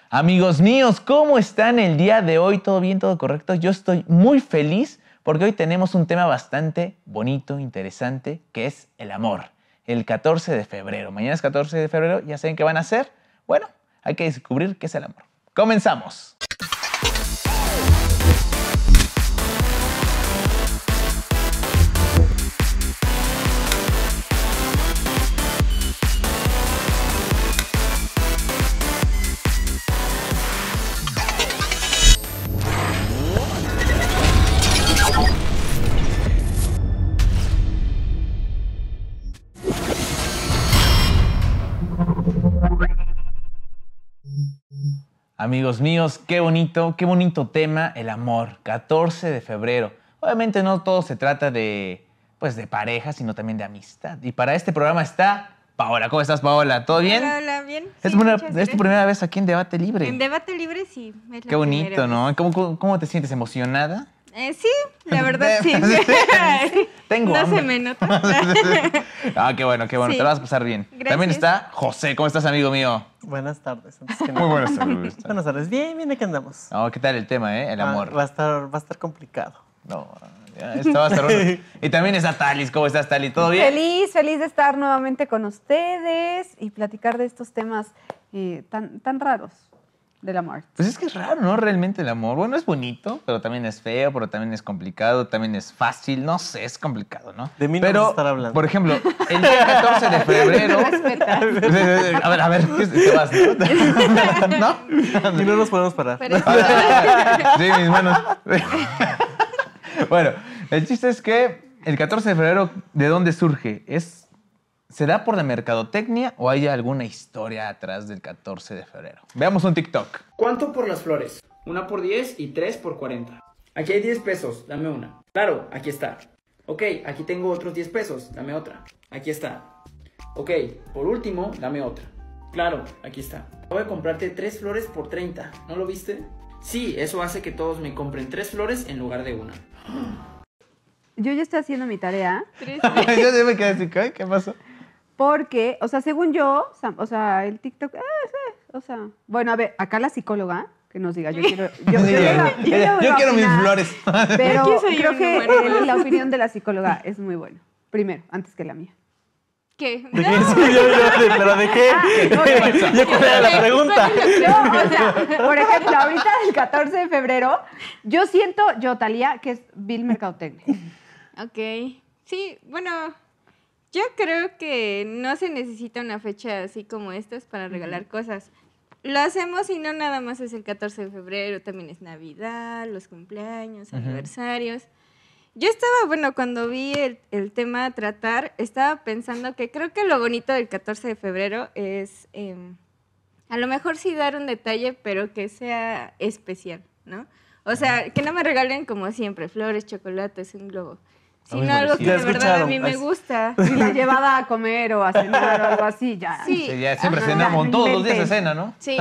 Amigos míos, ¿cómo están el día de hoy? ¿Todo bien? ¿Todo correcto? Yo estoy muy feliz porque hoy tenemos un tema bastante bonito, interesante, que es el amor. El 14 de febrero. Mañana es 14 de febrero. ¿Ya saben qué van a hacer? Bueno, hay que descubrir qué es el amor. ¡Comenzamos! Amigos míos, qué bonito tema, el amor, 14 de febrero. Obviamente no todo se trata de pareja, sino también de amistad. Y para este programa está Paola. ¿Cómo estás, Paola? ¿Todo bien? Hola, bien. Sí, ¿Es tu primera vez aquí en Debate Libre? En Debate Libre, sí. Es qué bonito, ¿no? ¿Cómo te sientes? ¿Emocionada? Sí, la verdad, sí. Tengo hambre. No se me nota. Qué bueno, sí. Te lo vas a pasar bien. Gracias. También está José. ¿Cómo estás, amigo mío? Buenas tardes. Muy buenas tardes. Buenas tardes. Bien, aquí andamos. ¿Qué tal el tema, el amor? Va a estar complicado. No, esto va a estar bueno. Y también está Talis. ¿Cómo estás, Talis? ¿Todo bien? Feliz de estar nuevamente con ustedes y platicar de estos temas tan raros del amor. Pues es que es raro, ¿no? Realmente el amor. Bueno, es bonito, pero también es feo, pero también es complicado, también es fácil. No sé, es complicado, ¿no? De mí no vas a estar hablando. Por ejemplo, el día 14 de febrero... A ver, ¿te vas? ¿No? Y no nos podemos parar. Sí, mis manos. Bueno, el chiste es que el 14 de febrero, ¿de dónde surge? ¿Se da por la mercadotecnia o hay alguna historia atrás del 14 de febrero? Veamos un TikTok. ¿Cuánto por las flores? 1 por 10 y 3 por 40. Aquí hay 10 pesos, dame una. Claro, aquí está. Ok, aquí tengo otros 10 pesos, dame otra. Aquí está. Ok, por último, dame otra. Claro, aquí está. Voy a comprarte 3 flores por 30, ¿no lo viste? Sí, eso hace que todos me compren 3 flores en lugar de una. Yo ya estoy haciendo mi tarea. Yo me quedé así, ¿qué pasó? Porque, según yo, el TikTok, bueno, a ver, acá la psicóloga, que nos diga, yo quiero mis flores. Pero creo que la opinión de la psicóloga es muy buena. Primero, antes que la mía. ¿Qué? ¿De qué? ¿Pero de qué? ¿Ya cuál era la pregunta? No, por ejemplo, ahorita el 14 de febrero, yo siento, Talía, que es vil mercadotecnia. Ok. Sí, bueno, yo creo que no se necesita una fecha así como estas para regalar cosas. Lo hacemos y no nada más es el 14 de febrero, también es Navidad, los cumpleaños, aniversarios. Yo estaba, cuando vi el tema a tratar, estaba pensando que creo que lo bonito del 14 de febrero es a lo mejor sí dar un detalle, pero que sea especial, ¿no? O sea, que no me regalen como siempre, flores, chocolates, un globo. Sino algo que de verdad a mí me gusta. Si la llevada a comer o a cenar o algo así, ya. Sí, ya siempre cenamos todos los días de cena, ¿no? Sí,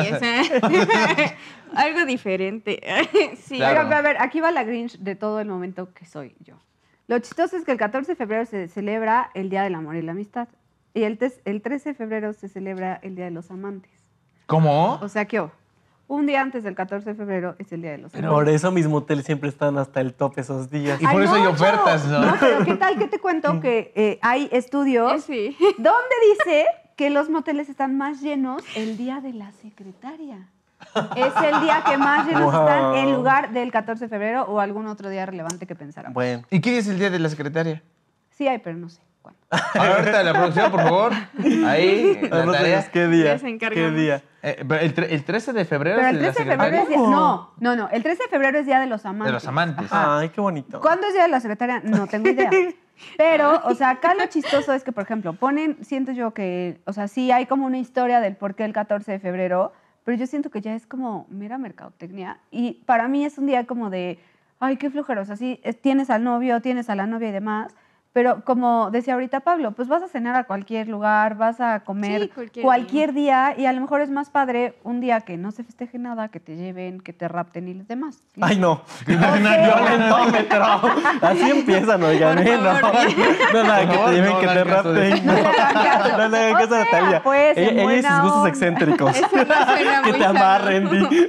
algo diferente. Sí. Claro. A ver, aquí va la Grinch de todo el momento que soy yo. Lo chistoso es que el 14 de febrero se celebra el Día del Amor y la Amistad. Y el 13 de febrero se celebra el Día de los Amantes. ¿Cómo? O sea que, un día antes del 14 de febrero es el Día de los Amantes. Por eso mis moteles siempre están hasta el top esos días. Y por eso hay ofertas, ¿no? No, pero ¿qué tal? ¿Qué te cuento? Que hay estudios donde dice que los moteles están más llenos el Día de la Secretaria. Es el día que más llenos están en lugar del 14 de febrero o algún otro día relevante que pensáramos. Bueno. ¿Y qué es el día de la secretaria? Sí hay, pero no sé cuándo. Ahorita la producción, por favor. Ahí, la tarea. ¿Qué día? Ya se encargamos. ¿Qué día? El 13 de febrero Pero es el de la 13 de febrero secretaria. es día... No. El 13 de febrero es Día de los Amantes. De los amantes. Ajá. Ay, qué bonito. ¿Cuándo es Día de la Secretaria? No tengo idea. Pero, acá lo chistoso es que, por ejemplo, siento yo que, sí hay como una historia del por qué el 14 de febrero, pero yo siento que ya es como mera mercadotecnia. Y para mí es un día como de, ay, qué flojero. O sea, sí, tienes al novio, tienes a la novia y demás, pero como decía ahorita Pablo, pues vas a cenar a cualquier lugar, vas a comer cualquier día y a lo mejor es más padre un día que no se festeje nada, que te lleven, que te rapten y los demás. Ay, no. Violentómetro. Así empiezan, oigan. No, nada, que te lleven, que te rapten. No le hagan caso a Natalia. pues, en Ella y buena sus gustos onda. excéntricos. Eso no suena Que muy te sano. amarren, Di.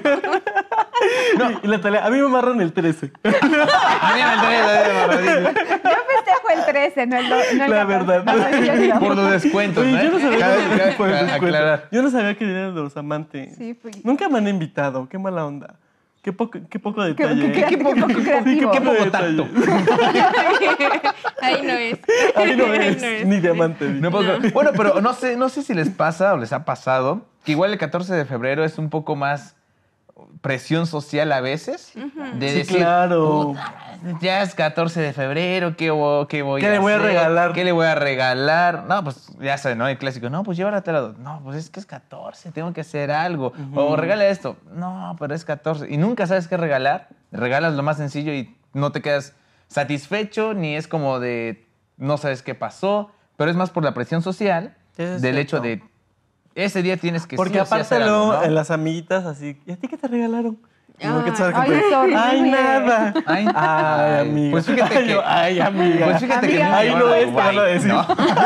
Y Natalia, a mí me amarran el 13. A mí me enteré, Yo festejo el 13, no el 14. La verdad. No, por los descuentos, Oye, ¿no? yo no sabía Cada- que cada- por el cada- descuento. aclarar. Yo no sabía que eran los amantes. Sí, fui. Nunca me han invitado. Qué mala onda. Qué poco Qué detalle. qué poco creativo. Qué poco poco detalle. Ahí no es. Ahí no es ni diamante. Di. No puedo creer. Bueno, pero no sé si les pasa o les ha pasado que igual el 14 de febrero es un poco más presión social a veces. De Sí, decir, claro. "Puta, ya es 14 de febrero, ¿qué voy ¿Qué le voy a hacer? regalar? ¿Qué le voy a regalar? No, pues ya sabes, ¿no? El clásico, no, pues llévala a tal lado. No, pues es que es 14, tengo que hacer algo. O regala esto. No, pero es 14. Y nunca sabes qué regalar. Regalas lo más sencillo y no te quedas satisfecho, ni es como de no sabes qué pasó, pero es más por la presión social Es del cierto. hecho de ese día tienes que Porque sí o sí aparte hacer luego algo, ¿no? en las amiguitas así, ¿y a ti qué te regalaron? Y uno que te sabe Ay, que- es horrible. Ay, nada. Ay, Ay, amiga. Pues fíjate Ay, que- yo, ay, amiga. Pues fíjate que Amiga, no ahí me no llevaron es, te van a guay, decir. ¿no?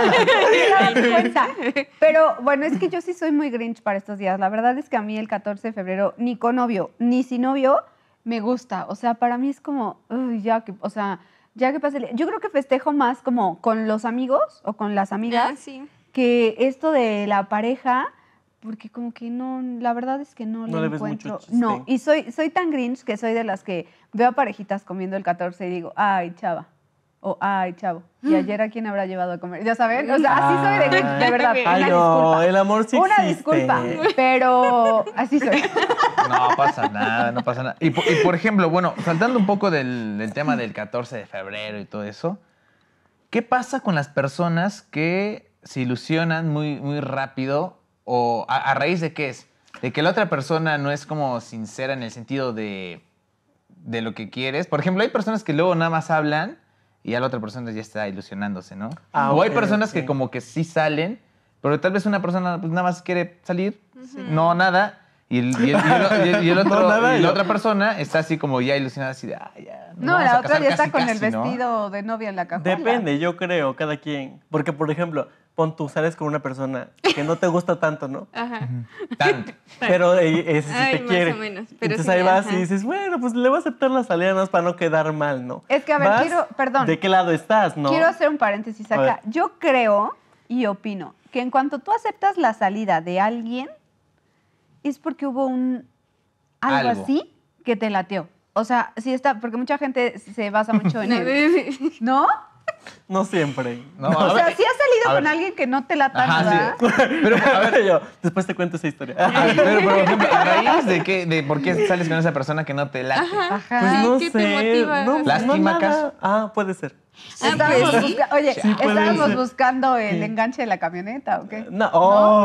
Me das cuenta. Pero bueno, es que yo sí soy muy grinch para estos días. La verdad es que a mí el 14 de febrero, ni con novio, ni sin novio, me gusta. O sea, para mí es como, uy, ya que pase el día. Yo creo que festejo más como con los amigos o con las amigas Ah, sí. que esto de la pareja, porque como que no, la verdad es que no No le le ves encuentro. mucho chiste. No, y soy tan grinch que soy de las que veo a parejitas comiendo el 14 y digo, ay, chava. O, ay, chavo. ¿Y ayer a quién habrá llevado a comer? ¿Ya saben? O sea, así soy de grinch, de verdad. Ay, una no, disculpa. el amor sí Una existe. disculpa, pero así soy. No pasa nada, no pasa nada. Y por ejemplo, bueno, saltando un poco del tema del 14 de febrero y todo eso, ¿qué pasa con las personas que se ilusionan muy, muy rápido o a raíz de qué es? De que la otra persona no es como sincera en el sentido de lo que quieres. Por ejemplo, hay personas que luego nada más hablan y ya la otra persona ya está ilusionándose, ¿no? Ah, o hay ok, personas ok. que como que sí salen, pero tal vez una persona pues, nada más quiere salir, no nada, y el otro, No, nada, y la yo- otra persona está así como ya ilusionada, así de, ya. nos No, vamos la a otra casar ya está casi, con el casi, ¿no?". vestido de novia en la cajuela. Depende, yo creo, cada quien. Porque, por ejemplo, pon tú, sales con una persona que no te gusta tanto, ¿no? Ajá. Tanto. Pero ese sí Ay, te más quiere. o menos, pero Entonces sí, ahí vas ajá. y dices, bueno, pues le voy a aceptar la salida nada más para no quedar mal, ¿no? Es que, a ver, Vas, perdón. ¿de qué lado estás, no? Quiero hacer un paréntesis A ver. acá. Yo creo y opino que en cuanto tú aceptas la salida de alguien, es porque hubo algo Algo. así que te lateó. O sea, sí está, porque mucha gente se basa mucho en él. ¿No? No siempre. No, O a sea, ver, si has salido a con ver. alguien que no te lata Ajá, nada. sí. Pero, a ver, Yo, después te cuento esa historia. pero, por ejemplo, ¿a raíz de por qué sales con esa persona que no te late? Ajá. Ajá. Pues Ay, no ¿qué sé. te motiva? No, ¿Lástima no nada. acaso? Ah, puede ser. Estábamos pues, oye, Sí, puede estábamos ser. buscando el enganche de la camioneta, ¿o qué? No,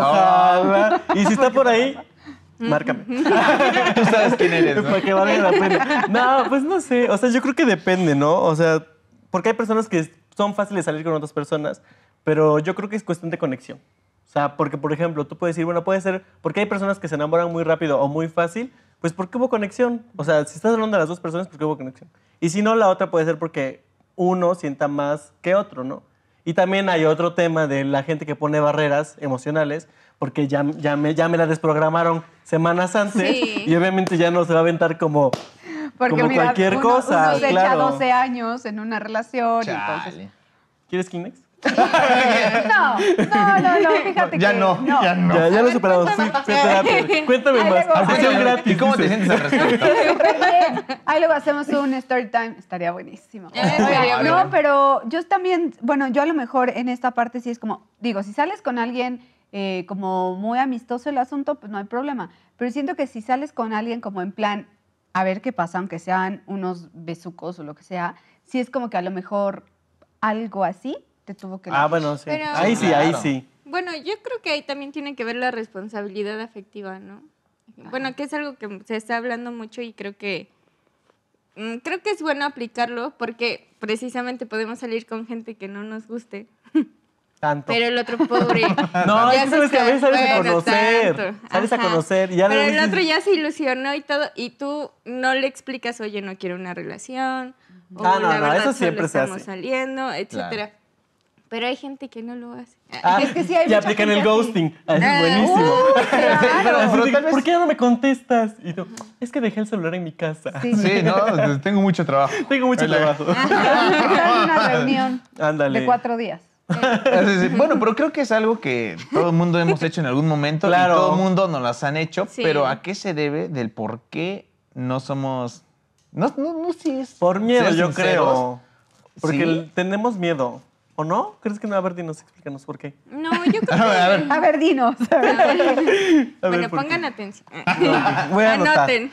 ojalá. Y si está por ahí, márcame. Tú sabes quién eres, ¿no? Para que valga la pena. No, pues no sé. O sea, yo creo que depende, ¿no? O sea, porque hay personas que son fáciles de salir con otras personas, pero yo creo que es cuestión de conexión. O sea, porque, por ejemplo, tú puedes decir, bueno, puede ser, porque hay personas que se enamoran muy rápido o muy fácil, pues porque hubo conexión. O sea, si estás hablando de las dos personas, porque hubo conexión. Y si no, la otra puede ser porque uno sienta más que otro, ¿no? Y también hay otro tema de la gente que pone barreras emocionales, porque ya me la desprogramaron semanas antes Sí. y obviamente ya no se va a aventar como cualquier cosa, uno se echa claro. 12 años en una relación y entonces... Chale. ¿Quieres Kleenex? No, fíjate Ya que... no, ya no. Ya lo superamos. Sí, fue terapia. Cuéntame Ahí más. luego- Sesión ahí- gratis. ¿Y cómo te dice. sientes al respecto? Súper bien. Ahí luego hacemos un story time. Estaría buenísimo. Estaría Oigan, bueno. no, pero yo también, bueno, yo a lo mejor en esta parte sí es como, digo, si sales con alguien como muy amistoso el asunto, pues no hay problema. Pero siento que si sales con alguien como en plan, a ver qué pasa, aunque sean unos besucos o lo que sea, sí es como que a lo mejor algo así te tuvo que... Ah, bueno, sí. Pero- Ahí sí, ahí Claro. sí. Bueno, yo creo que ahí también tiene que ver la responsabilidad afectiva, ¿no? Bueno, que es algo que se está hablando mucho y creo que es bueno aplicarlo porque precisamente podemos salir con gente que no nos guste, Tanto. pero el otro pobre. No, ya es que se sabes que a veces sales a bueno, conocer. tanto. Sales a Ajá. conocer y ya Pero le el dices- otro ya se ilusionó y todo, y tú no le explicas, oye, no quiero una relación, o Ah, no, la no, verdad eso solo siempre se estamos hace. saliendo, etcétera. Pero hay gente que no lo hace. Ah, Es que sí hay y mucha aplican el gente así. ghosting. Así es Ah, buenísimo. pero Así, tal vez- ¿por qué ya no me contestas? Y tú, es que dejé el celular en mi casa. Sí. Sí, no, tengo mucho trabajo. Tengo mucho trabajo. Estaba en una reunión Ándale. de 4 días. Bueno, pero creo que es algo que todo el mundo hemos hecho en algún momento Claro. y todo el mundo nos las han hecho, Sí. pero ¿a qué se debe del por qué no somos... No sé, es Por miedo, ser yo sinceros? creo. Porque ¿Sí? tenemos miedo. ¿O no? ¿Crees que no? A ver, dinos, explícanos por qué. No, yo creo que... A ver. A ver, dinos. A ver, Bueno, ¿por qué? pongan atención. Voy a anotar. Anoten.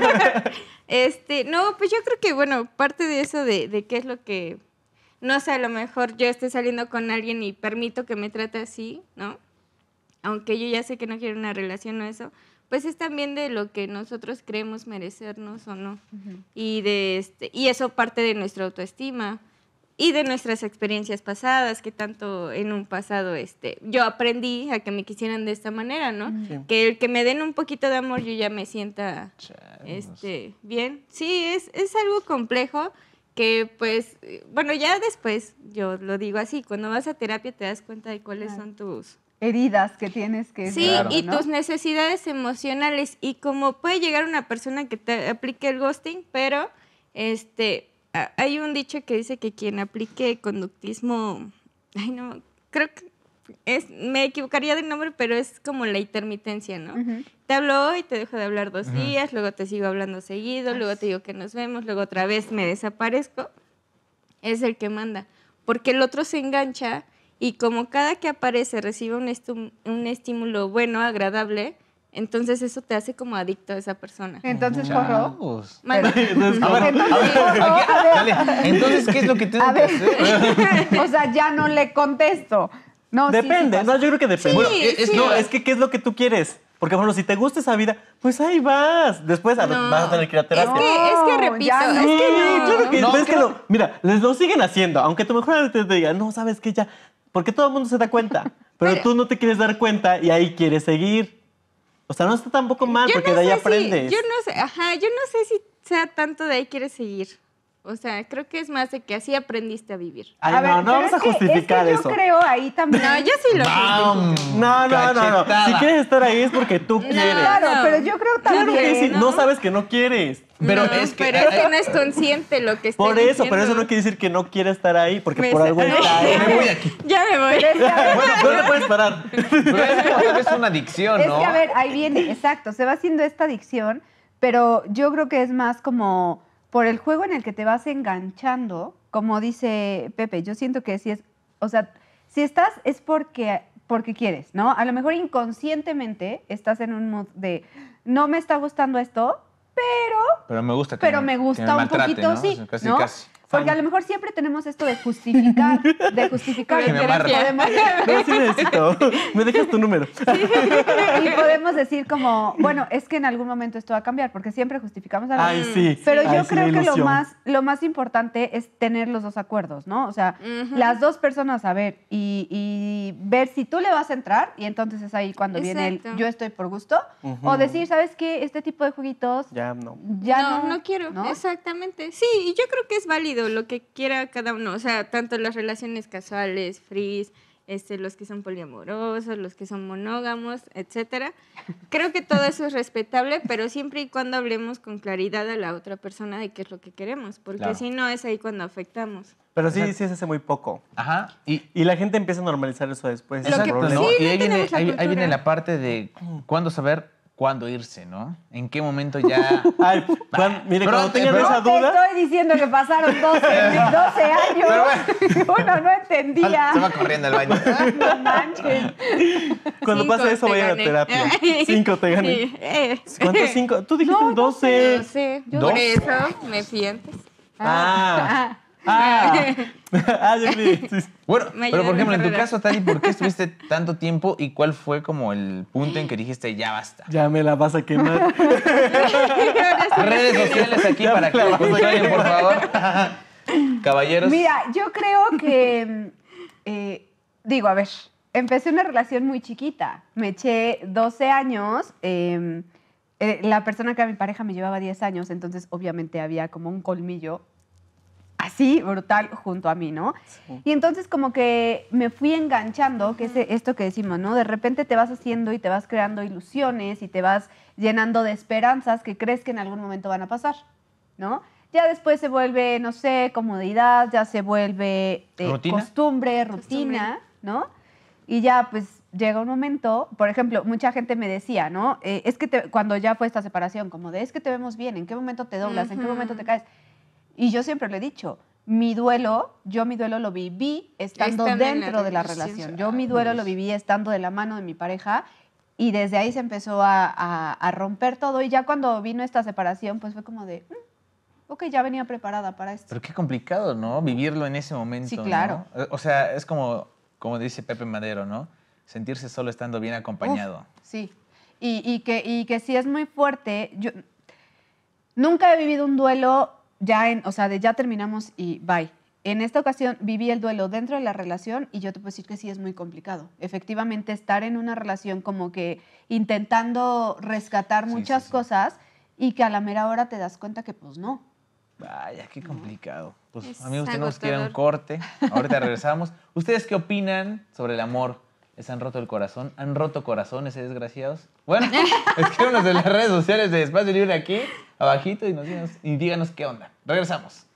No, pues yo creo que, bueno, parte de eso de qué es lo que, no sé, a lo mejor yo esté saliendo con alguien y permito que me trate así, ¿no? Aunque yo ya sé que no quiero una relación o eso, pues es también de lo que nosotros creemos merecernos o no. Y y eso parte de nuestra autoestima y de nuestras experiencias pasadas, que tanto en un pasado yo aprendí a que me quisieran de esta manera, ¿no? Sí. Que el que me den un poquito de amor yo ya me sienta bien. Sí, es algo complejo que pues, bueno, ya después, yo lo digo así, cuando vas a terapia te das cuenta de cuáles son tus... Heridas que tienes que... Sí, Claro. y ¿no? tus necesidades emocionales. Y como puede llegar una persona que te aplique el ghosting, pero hay un dicho que dice que quien aplique conductismo, ay no, creo que me equivocaría del nombre, pero es como la intermitencia, ¿no? Te hablo hoy, te dejo de hablar 2 días, luego te sigo hablando seguido, luego te digo que nos vemos, luego otra vez me desaparezco. Es el que manda. Porque el otro se engancha y como cada que aparece recibe un estímulo bueno, agradable, entonces eso te hace como adicto a esa persona. Entonces, corro. Chavos. Manda. Entonces, A ver, Entonces, corro. aquí- A ver. dale. Entonces, ¿qué es lo que tengo A que ver. hacer? O sea, ya no le contesto. No, sí, sí depende. pasa. No, yo creo que depende. Bueno, Sí, es sí. No, es que ¿qué es lo que tú quieres? Porque, bueno, si te gusta esa vida, pues ahí vas. Después No. vas a tener que ir a terapia. Es que No, repito, ya no. es que Sí, no. claro que No, ves que creo- lo, mira, les lo siguen haciendo, aunque tu mejor amigo te diga, no, sabes que ya, porque todo el mundo se da cuenta, pero tú no te quieres dar cuenta y ahí quieres seguir. O sea, no está tampoco mal, porque de ahí aprendes. Yo no sé, yo no sé si sea tanto de ahí quieres seguir. O sea, creo que es más de que así aprendiste a vivir. Ay, A ver, no, no pero vamos a es que- justificar es que eso. Yo creo ahí también. No, yo sí lo justifico. No. Cachetada. Si quieres estar ahí es porque tú quieres. Claro, No. pero yo creo Claro también. que sí. ¿no? No sabes que no quieres. Pero No, es que... pero es que no es consciente lo que está Por eso, pero eso diciendo. no quiere decir que no quiere estar ahí, porque Me por algo sa- está ahí. me voy de aquí. Ya me voy. Pero es que, a ver, No te puedes parar. Pero es como tal vez una adicción, es ¿no? que, a ver, ahí viene, exacto, se va haciendo esta adicción, pero yo creo que es más como por el juego en el que te vas enganchando, como dice Pepe, yo siento que si es, o sea, si estás es porque quieres, ¿no? A lo mejor inconscientemente estás en un mood de, no me está gustando esto, Pero me gusta que pero me me gusta que me un maltrate, poquito, ¿no? sí, O sea, casi, ¿no? casi. Porque a lo mejor siempre tenemos esto de justificar, Que me amarre. No, sí necesito. Me dejas tu número. y podemos decir como, bueno, es que en algún momento esto va a cambiar, porque siempre justificamos algo. Ay, sí. Pero Ay, yo sí, creo la que ilusión. lo más importante es tener los dos acuerdos, ¿no? O sea, Ujú. las dos personas a ver y ver si tú le vas a entrar y entonces es ahí cuando viene el Exacto. yo estoy por gusto Ujú. o decir, ¿sabes qué? Este tipo de jueguitos Ya no. ya no quiero, ¿no? exactamente. Sí, y yo creo que es válido lo que quiera cada uno, o sea, tanto las relaciones casuales, frees, los que son poliamorosos, los que son monógamos, etcétera. Creo que todo eso es respetable, pero siempre y cuando hablemos con claridad a la otra persona de qué es lo que queremos, porque Claro. si no es ahí cuando afectamos. Pero sí se hace muy poco. Ajá. Y la gente empieza a normalizar eso después. Lo es el que- Exacto, problema. ¿no? sí, Y no ahí viene, tenemos la ahí viene cultura. la parte de cuándo saber cuándo irse, ¿no? ¿En qué momento ya...? Ay, mire, Pero- cuando tengan pero- esa No te duda, estoy diciendo que pasaron 12 años. Uno no entendía. Se va corriendo al baño. No manches. cuando 5 pase eso te vayan a gané. terapia. 5 te gané. Sí, ¿Cuántos 5? Tú dijiste No, 12. no sé, ¿Dos? por eso me fui antes. Yo creí. Sí. Bueno, Me pero ayuda por mi ejemplo, en tu carrera. caso, Tali, ¿por qué estuviste tanto tiempo y cuál fue como el punto en que dijiste ya basta? Ya me la vas a quemar. Redes sociales aquí Ya para me que la lo vas a consuelen, por quemar. favor. Caballeros. Mira, yo creo que, digo, a ver, empecé una relación muy chiquita. Me eché 12 años. La persona que era mi pareja me llevaba 10 años, entonces obviamente había como un colmillo así brutal junto a mí, ¿no? Sí. Y entonces como que me fui enganchando, que es esto que decimos, ¿no? De repente te vas haciendo y te vas creando ilusiones y te vas llenando de esperanzas que crees que en algún momento van a pasar, ¿no? Ya después se vuelve, no sé, comodidad, ya se vuelve ¿Rutina? costumbre, rutina, ¿no? Y ya pues llega un momento, por ejemplo, mucha gente me decía, ¿no? Es que cuando ya fue esta separación, como de, es que te vemos bien, ¿en qué momento te doblas? ¿En qué momento te caes? Y yo siempre lo he dicho, mi duelo lo viví estando dentro de la relación. Yo mi duelo lo viví estando de la mano de mi pareja y desde ahí se empezó a romper todo. Y ya cuando vino esta separación, pues fue como de, ok, ya venía preparada para esto. Pero qué complicado, ¿no? Vivirlo en ese momento. Sí, claro. ¿no? O sea, es como dice Pepe Madero, ¿no? Sentirse solo estando bien acompañado. Uf, sí. Y que sí es muy fuerte. Yo nunca he vivido un duelo o sea, de ya terminamos y bye. En esta ocasión viví el duelo dentro de la relación y yo te puedo decir que sí es muy complicado. Efectivamente, estar en una relación como que intentando rescatar muchas cosas y que a la mera hora te das cuenta que pues no. Vaya, qué complicado. Pues Es amigos, tenemos que ir a un agotador. corte. Ahorita regresamos. ¿Ustedes qué opinan sobre el amor? ¿Les han roto el corazón? ¿Han roto corazones, desgraciados? Bueno, escríbanos en las redes sociales de Espacio Libre aquí, abajito, y díganos qué onda. Regresamos.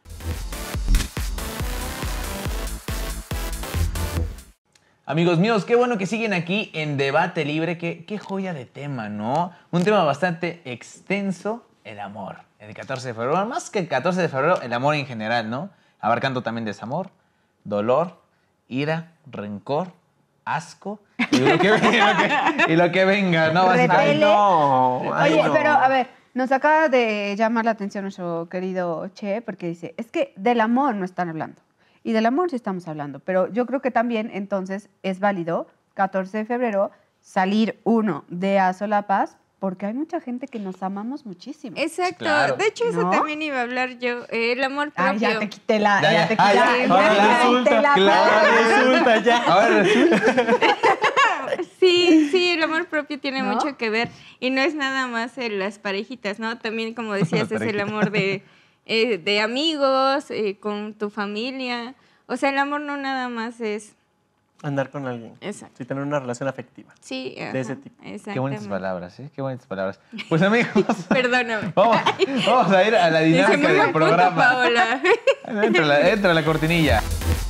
Amigos míos, qué bueno que siguen aquí en Debate Libre. Qué joya de tema, ¿no? Un tema bastante extenso, el amor. El 14 de febrero, más que el 14 de febrero, el amor en general, ¿no? Abarcando también desamor, dolor, ira, rencor, asco y lo que venga, ¿no? Repele. Ay, no. Ay, Oye, no. pero a ver, nos acaba de llamar la atención nuestro querido Che, porque dice, es que del amor no están hablando. Y del amor sí estamos hablando, pero yo creo que también entonces es válido, 14 de febrero, salir uno de a solapas, porque hay mucha gente que nos amamos muchísimo. Exacto. Claro. De hecho, eso ¿No? también iba a hablar yo. El amor propio. Ay, ya te quité la... Ya, Ya te ya, quité ya. la... Ahora ya te resulta, quité la- claro, resulta ya. Ahora resulta. Sí, el amor propio tiene ¿No? mucho que ver. Y no es nada más en las parejitas, ¿no? También, como decías, Las es el parejitas. amor de amigos, con tu familia. O sea, el amor no nada más es... Andar con alguien. Exacto. Sí, tener una relación afectiva. Sí, De ese tipo. Qué bonitas palabras, ¿eh? Qué bonitas palabras. Pues amigos, Perdóname. vamos a ir a la Dice, dinámica muy del buen punto, programa. Paola. Entra la cortinilla.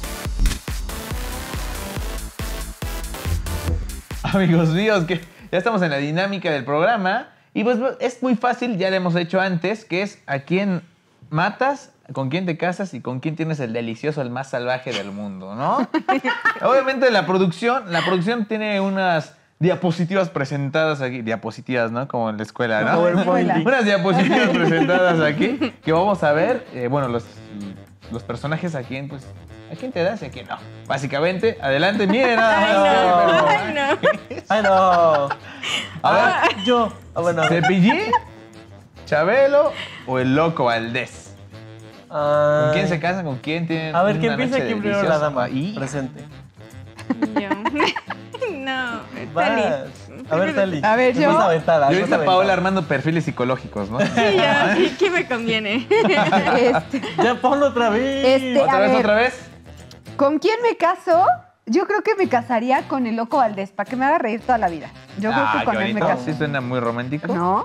Amigos míos, que ya estamos en la dinámica del programa. Y pues es muy fácil, ya lo hemos hecho antes, que es a quién matas, con quién te casas y con quién tienes el delicioso, el más salvaje del mundo, ¿no? Obviamente la producción tiene unas diapositivas presentadas aquí. Diapositivas, ¿no? Como en la escuela, ¿no? PowerPoint. Unas diapositivas presentadas aquí que vamos a ver. Bueno, los personajes a quién te das y a quién no. Básicamente, adelante, miren nada más. Ay, no. Ay, no. A ver, Yo. Bueno, a ver. ¿Cepillín, Chabelo o el Loco Valdés? ¿Con quién se casan? ¿Con quién tienen A ver, que una empiece noche aquí primero la deliciosa? dama. Y Presente. Yo. No, Vas. Tali. A ver, Tali. A ver, yo. Empieza a aventar, yo empieza ahorita a aventar. Paola armando perfiles psicológicos, ¿no? Sí, ya, ¿qué me conviene? Ya ponlo otra vez. A ver. ¿Otra vez? ¿Con quién me caso? Yo creo que me casaría con el Loco Valdés, para que me haga reír toda la vida. Yo creo que qué con él me bonito. caso. Sí suena muy romántico. ¿No?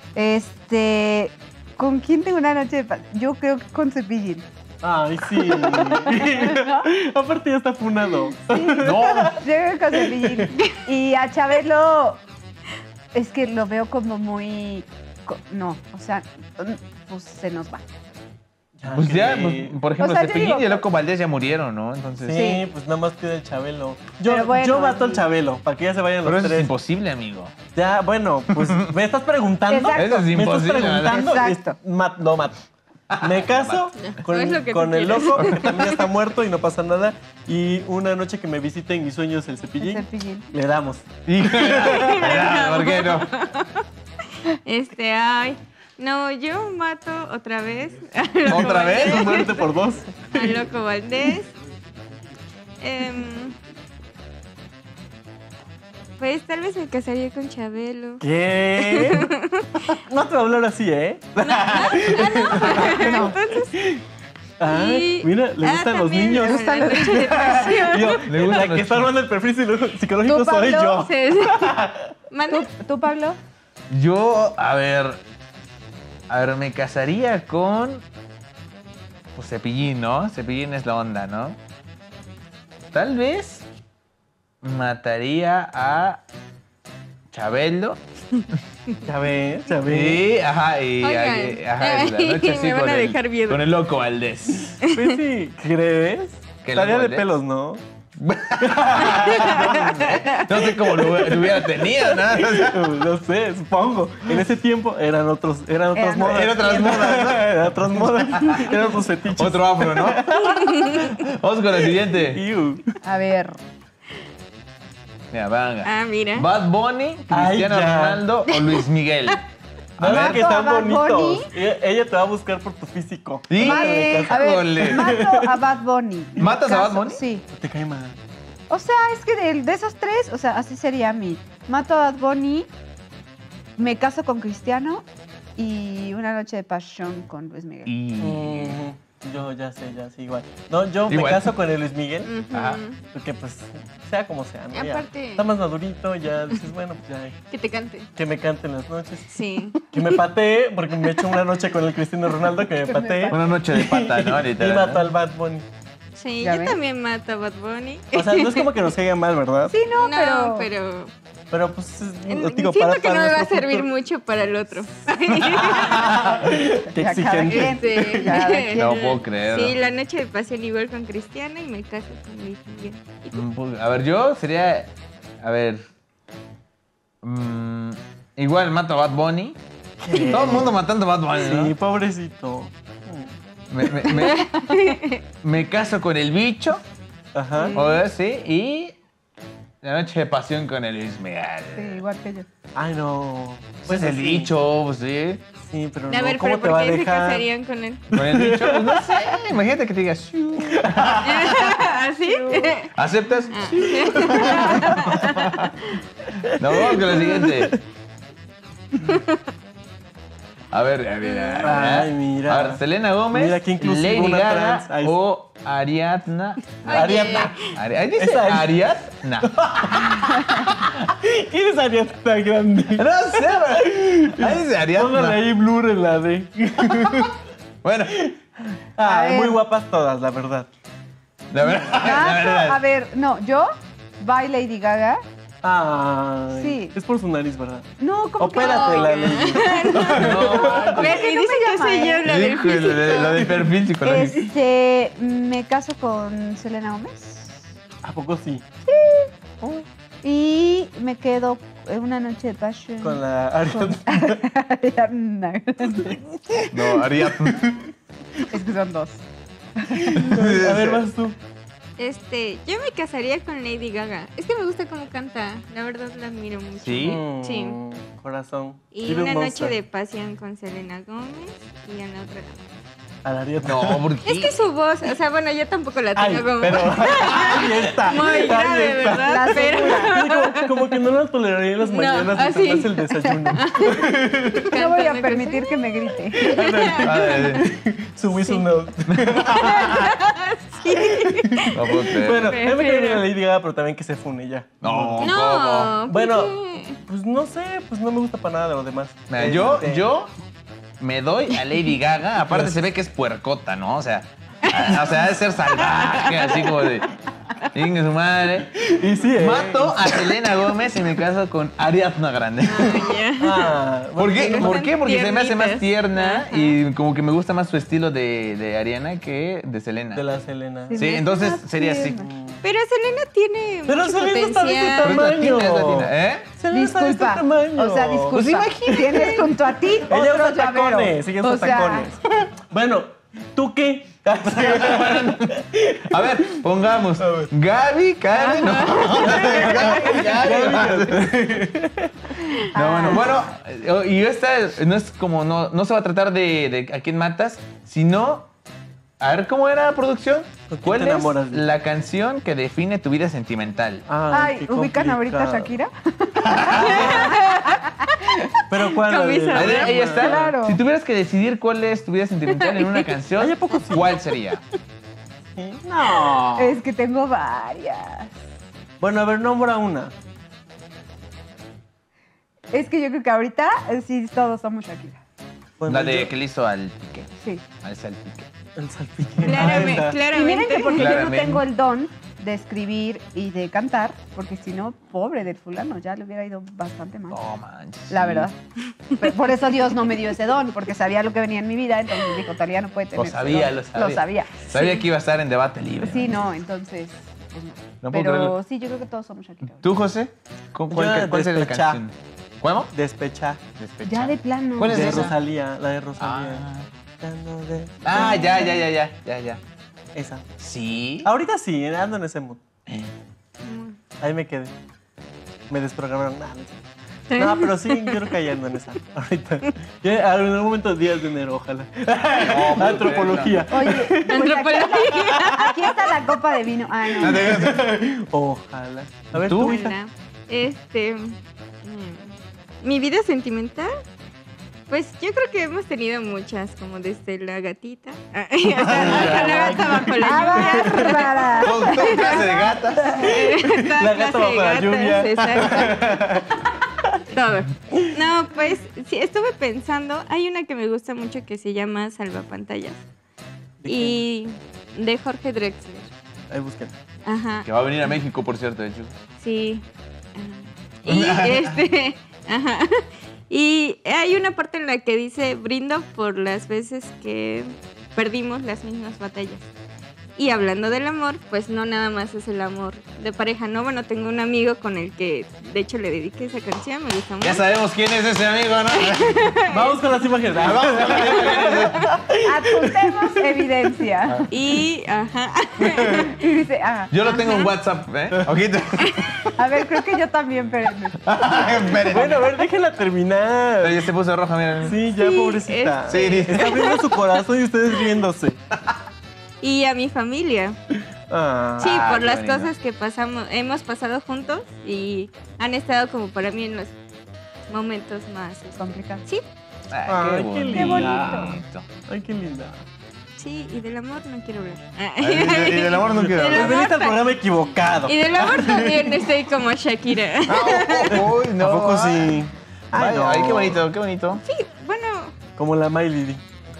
¿Con quién tengo una noche de paz? Yo creo que con Cepillín. Ay, sí. Aparte ya está funado. No. Yo creo que con Cepillín. Y a Chabelo, es que lo veo como muy... No, o sea, pues se nos va. Pues ya, que- pues, por ejemplo, O sea, yo Cepillín digo, y el Loco Valdés ya murieron, ¿no? Entonces. Sí, pues nada más queda el Chabelo. Pero bueno, yo mato al sí. Chabelo, para que ya se vayan Pero los eso es tres. imposible, amigo. Ya, bueno, pues me estás preguntando. Exacto. Eso es Me estás imposible. preguntando. Exacto. Lo mato. Me caso con, Es lo que con tú el quieres. loco, que también está muerto y no pasa nada. Y una noche que me visite en mis sueños el Cepillín, El Cepillín. le damos. ¿Por qué no? Ay. No, yo mato otra vez. al Loco ¿Otra vez? Valdés, Muerte por dos. Al Loco Valdés. Pues tal vez me casaría con Chabelo. ¿Qué? No te voy a hablar así, ¿eh? Entonces, Ay, mira, le gustan los también niños. la noche de pasión. Yo, Le gustan la los que está armando el perfil psicológico ¿Tú, soy Pablo? yo. Sí, sí. ¿Mande? ¿Tú, Pablo? Yo, a ver, me casaría con, pues Cepillín, ¿no? Cepillín es la onda, ¿no? Tal vez mataría a Chabelo. Ya ves, ya ves. Sí, ajá, y Oigan. ajá, la noche así Me van a dejar viuda. con el loco Valdés. Pues sí, ¿crees? ¿Qué Estaría loco, de Valdés? pelos, ¿no? No sé cómo lo hubiera tenido, ¿no? O sea, No sé, supongo. En ese tiempo eran otras modas. Eran otras modas, ¿no? Eran otras modas. Eran otros fetiches. otro afro, ¿no? Vamos con el siguiente. Iu. A ver. Mira, venga. Ah, mira. Bad Bunny, Cristiano Ay, ya. Ronaldo o Luis Miguel. A ¿Verdad ver. que están Bad bonitos? Bunny. Ella te va a buscar por tu físico. Sí, A híjole. ver, mato a Bad Bunny. ¿Matas a Bad Bunny? Sí. Te cae mal. O sea, es que de esos tres, o sea, así sería mi. Mato a Bad Bunny, me caso con Cristiano y una noche de pasión con Luis Miguel. Y... Yo ya sé, igual. No, yo Igual. me caso con el Luis Miguel. Ujú. Ajá. Porque pues, sea como sea, ¿no? Ya Aparte- está más madurito, ya dices, bueno, pues ya, Que te cante. que me cante en las noches. Sí. Que me patee, porque me echo una noche con el Cristiano Ronaldo, que me patee. Una noche de pata, ¿no? Y Literal, mato ¿no? al Bad Bunny. Sí, ¿Ya yo ves? también mato a Bad Bunny. O sea, no es como que nos caiga mal, ¿verdad? Sí, no, No, pero... Pero pues, digo, siento para que no me va a nuestro servir futuro. mucho para el otro. Qué Ya cada exigente. quien. Sí. Cada quien. No puedo creerlo. Sí, la noche de pasión igual con Cristiano y me caso con Luis Miguel. ¿Y tú? Pues, a ver, yo sería. A ver. Igual mato a Bad Bunny. Todo el mundo matando a Bad Bunny, ¿no? Sí, pobrecito. Me caso con el bicho. Ajá. O sí. Y. La noche de pasión con el Luis Miguel. Sí, igual que yo. Ay, no. Pues el sí. bicho, pues sí. Sí, pero A no, ver, ¿cómo pero te va ¿por a qué se dejar? casarían con él? Con el bicho, pues no sé. Imagínate que te digas. "Shoo". ¿Así? ¿Aceptas? No, vamos con la siguiente. A ver. Ay, mira. A ver, Selena Gómez, Mira qué inclusivo, Lady una Gaga trans. Ahí está. o Ariadna. Ariadna. Ahí dice Esa- Ariadna. ¿Quién es Ariadna tan grande? No sé, pero ahí dice Póngale Ariadna. ahí blur en la D. Bueno, A Ay, ver. muy guapas todas, la verdad. la verdad. La Mato, a verdad. ver, no, yo, bye Lady Gaga. Ay. Sí. Es por su nariz, ¿verdad? No, como que Opérate no. la ley. No, Ve, y dice que soy yo la del Híjole, físico. lo del perfil psicológico. Me caso con Selena Gómez ¿A poco sí? y me quedo una noche de pasión Con la Ariadna. Ariadna. No, Ariadna. Es que son dos. A ver, vas tú. Yo me casaría con Lady Gaga. Es que me gusta cómo canta. La verdad la admiro mucho. ¿Sí? Sí. Corazón. Y Little una Monster. noche de pasión con Selena Gómez y en la otra. A la Ariadna. No, porque. Es que su voz, o sea, bueno, yo tampoco la Ay, tengo como pero ahí está. muy ahí grave, está. ¿verdad? La Pero Como que no la toleraría en las No, mañanas así. mientras hace el desayuno. No voy a cantando permitir que me grite. Subí su note. No puedo creer. Bueno, Prefiero. yo me quería ir a Lady Gaga, pero también que se fune ya. No, ¿cómo? No, ¿por Bueno, qué? pues no sé, pues no me gusta para nada de lo demás. Mira, Este, yo me doy a Lady Gaga. Aparte se ve que es puercota, ¿no? O sea, ha de ser salvaje, así como de. Inge su madre. Y sí, Mato a Selena Gómez y me caso con Ariadna Grande. Ah, ¿Por bueno, qué? no ¿Por están qué? Porque se me hace más tiernitas. tierna Ajá. y como que me gusta más su estilo de Ariana que de Selena. de la Selena. Sí. Sí, me entonces hace más sería así. tierna. Pero Selena tiene Pero mucho Selena está de ese potencial. Pero es latina, es tamaño. latina, ¿eh? Selena está de este Disculpa. tamaño. O sea, disculpa. Pues imagínate. Tienes junto a ti Ella otro usa llavero. tacones, ella O usa sea, tacones. Bueno, ¿tú qué? A ver, pongamos. Gaby, Karen. No, bueno, y esta no es como, no se va a tratar de a quién matas, sino, a ver, ¿cómo era la producción? ¿Con quién ¿Cuál te es enamoras? la canción que define tu vida sentimental? Ay, qué ¿ubican ahorita a complicado. Shakira? Pero ¿cuál? Camisa. Ahí está. Claro. Si tuvieras que decidir cuál es tu vida sentimental en una canción, Ay, ¿a poco sí? ¿cuál sería? No. Es que tengo varias. Bueno, a ver, nombra una. Es que yo creo que ahorita sí todos somos Shakira. Bueno, La de yo- que le hizo al pique. Sí. Al salpique. El salpique. Claramente, Ah, esa. Y miren que porque yo no Claramente. tengo el don de escribir y de cantar, porque si no, pobre del fulano, ya le hubiera ido bastante mal. No manches. La sí. verdad. Por eso Dios no me dio ese don, porque sabía lo que venía en mi vida, entonces dijo, Talía no puede tener Lo ese sabía, don. lo sabía. Lo sabía. Sabía que iba a estar en debate libre. Sí, no, entonces, pues no. No puedo Pero creerlo. sí, yo creo que todos somos Shakira. ¿Tú, José? ¿Cuál sería la Despechá. canción? ¿Cómo? Despecha. Despecha. Ya de plano. ¿Cuál es De esa? Rosalía, la de Rosalía. Ah. Dando de- Ya. Esa. ¿Sí? Ahorita sí, ando en ese mood. Ahí me quedé. Me desprogramaron. No, pero sí, yo creo que ahí ando en esa. Ahorita. Ya, en algún momento, días de enero, ojalá. Antropología. Oye, pues Antropología. aquí está la copa de vino. Ah, no. Ojalá. A ver, ¿Tú? tú, hija. Buena. Mi vida sentimental, pues yo creo que hemos tenido muchas, como desde la gatita, hasta la gata bajo la ¡Ah, bárbara! Todo clase de gatas. lluvia. La gata bajo la lluvia. Exacto. Todo. No, pues sí, estuve pensando, hay una que me gusta mucho que se llama Salvapantallas y de Jorge Drexler. Ahí busquen. Ajá. Que va a venir a México, por cierto, de hecho. Sí. Y ajá. Y hay una parte en la que dice, brindo por las veces que perdimos las mismas batallas. Y hablando del amor, pues no nada más es el amor de pareja, ¿no? Bueno, tengo un amigo con el que, de hecho, le dediqué esa canción, me gusta mucho. Ya sabemos quién es ese amigo, ¿no? Vamos con las imágenes. Vamos con las imágenes. Adjuntemos evidencia. Y, ajá. Y dice, ah, Yo lo tengo en WhatsApp, ¿eh? Ojito. a ver, creo que yo también, espérenme. Esperen. Bueno, a ver, déjenla terminar. Ya se puso roja, mira. Sí, ya, Sí, pobrecita. Sí, Está abriendo su corazón y ustedes riéndose. Y a mi familia. Ah. Sí, por qué las bonito. cosas que hemos pasado juntos y han estado como para mí en los momentos más... Complicado. Sí, Ay, Ay, qué qué bonito. Ay, qué linda. sí, y del amor no quiero hablar. Y del amor no quiero Del hablar. amor Veniste al ta- programa equivocado. Y del amor también estoy como Shakira. Uy, no. ¿A poco sí? Ay, no. ay, qué bonito, qué bonito. Sí, bueno, Como la Miley.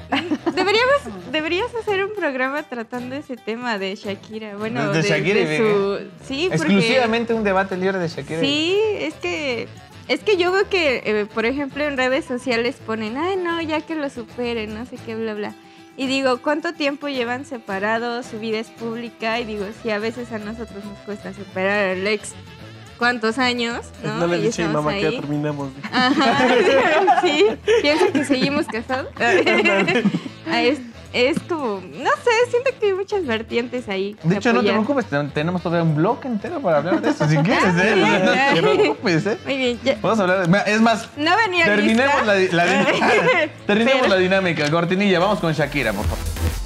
deberías hacer un programa tratando ese tema de Shakira. Bueno, De Shakira y su... Sí, porque... Exclusivamente un debate libre de Shakira. Sí, es que yo veo que, por ejemplo, en redes sociales ponen, ay, no, ya que lo superen, no sé qué, bla, bla. Y digo, ¿cuánto tiempo llevan separados? Su vida es pública. Y digo, si a veces a nosotros nos cuesta superar al ex, ¿cuántos años? No le Y dije a mi estamos mamá que ya ahí. terminamos. Ajá, sí. ¿Piensa que seguimos casados? Es como, no sé, siento que hay muchas vertientes ahí. De hecho, no te apoyar. preocupes, tenemos todavía un blog entero para hablar de eso, si quieres, ¿eh? bien, No te ya. preocupes, ¿eh? Muy bien, ya. Vamos a hablar, es más, No venía terminemos lista. terminemos Pero- la dinámica. Cortinilla, vamos con Shakira, por favor.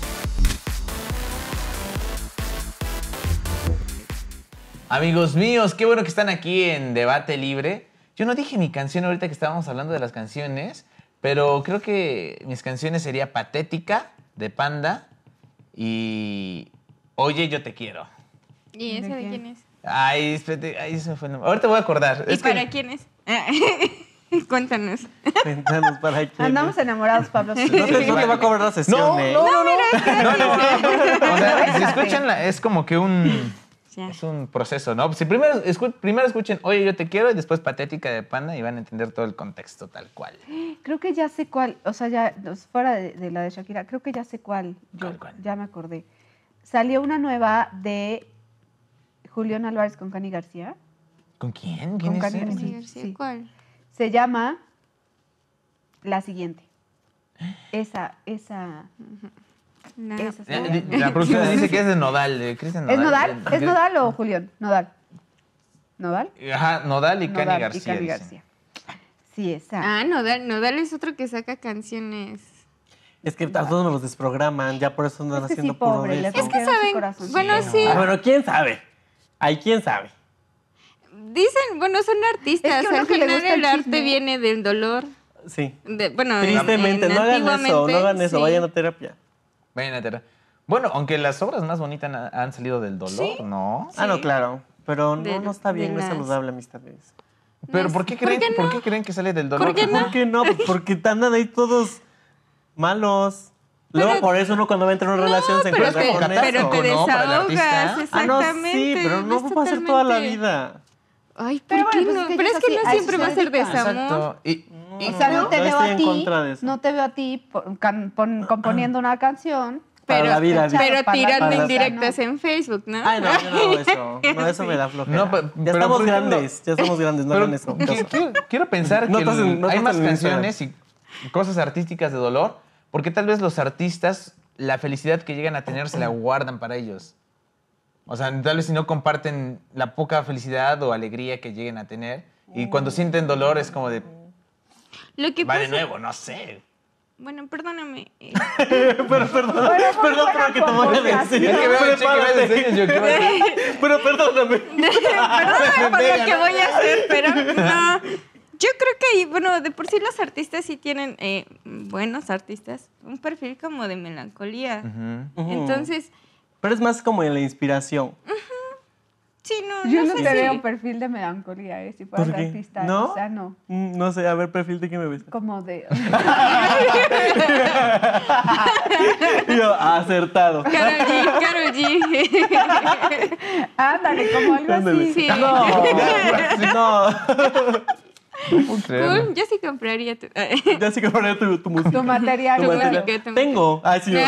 Amigos míos, qué bueno que están aquí en Debate Libre. Yo no dije mi canción ahorita que estábamos hablando de las canciones, pero creo que mis canciones sería Patética, de Panda, y Oye, yo te quiero. ¿Y ese ¿De de quién? quién es? Ay, espérate, ay, se me fue el nombre. Ahorita voy a acordar. ¿Y Es que- para quién es? Cuéntanos. Cuéntanos para quién. Andamos enamorados, Pablo. No te va a cobrar la sesión, No, ¿eh? no, no. O sea, si Espérate. escuchan, es como que Ya. es un proceso, ¿no? Si primero escuchen Oye, yo te quiero y después Patética de Panda y van a entender todo el contexto tal cual. Creo que ya sé cuál, o sea, ya fuera de la de Shakira, creo que ya sé cuál. ¿Cuál? Ya me acordé. Salió una nueva de Julián Álvarez con Cani García. ¿Con quién? ¿Quién Con es Cani él? García. García, Sí. ¿cuál? Se llama La Siguiente. Esa No. está La buena. producción dice que es de Nodal, de Cristian ¿Es Nodal. Nodal? ¿Es Nodal o Julián? Nodal. ¿Nodal? Ajá, Nodal y Cani Nodal García. y Cani dice. García. Sí, esa. Ah, Nodal es otro que saca canciones. Es que a todos nos los desprograman, ya por eso andan Es que sí, haciendo puro pobre, de le eso. Es que rompieron su saben, corazón. bueno, sí, Ah, bueno, ¿quién sabe? Ay, ¿quién sabe? dicen, bueno, son artistas, Es que uno al que le final gusta el el arte chisme. viene del dolor. Sí. Bueno, Tristemente, no hagan eso, antiguamente, no hagan eso, sí. vayan a terapia. Vayan a terapia. Bueno, aunque las obras más bonitas han salido del dolor, Sí. ¿no? Ah, no, claro. Pero De- no está bien, de no es las- saludable, amistades. Pero es- ¿por qué ¿por creen, qué ¿por no? qué creen que sale del dolor? ¿Por qué no? ¿Por qué no? Porque andan ahí todos malos. Luego, Pero- por eso uno cuando entra en una relación se pero encuentra te, con catártico, pero te eso. ¿no? Para el desahogas, artista. Ah, no, exactamente. sí, pero no es va a ser toda la totalmente- vida. Ay, Pero ¿por qué bueno, pues no? es que Pero ellos es que así- no a eso siempre se va a ser dedican. desamor. Exacto. Y O sea, no te No veo estoy a en ti, contra de eso. no te veo a ti componiendo una canción. Para la vida, escuchar, Pero para la tirando vida, indirectas no. en Facebook, ¿no? Ay, no, yo no hago eso. No, eso me da flojera. No, pero, ya estamos por ejemplo, grandes, ya somos grandes, no pero hagan eso. quiero pensar No que estás en- no hay estás más en Instagram. canciones y cosas artísticas de dolor, porque tal vez los artistas, la felicidad que llegan a tener se la guardan para ellos. O sea, tal vez si no comparten la poca felicidad o alegría que lleguen a tener, y cuando sienten dolor es como de, Lo que va de pasa... nuevo, no sé. Bueno, perdóname. Pero perdón, perdón por lo que te voy a decir. Es que veo el cheque, veo el diseño, yo quiero... Pero perdóname. Perdóname por lo que voy a hacer, pero no. Yo creo que, bueno, de por sí los artistas sí tienen, buenos artistas, un perfil como de melancolía. Ujú. Entonces, Pero es más como en la inspiración. sí, no, Yo no no sé te si- veo perfil de melancolía, si fueras ¿Por qué? artista. ¿No? O sea, no. No sé, a ver, perfil de qué me ves. Como de... Y yo, acertado. Karol G. Ándale, como algo Ándale. así. Sí. No, Puedo creerlo. Cool, yo sí compraría tu... ya sí que poner tu música. Tu material. Tu claro. material. música. Tengo. Ah, sí.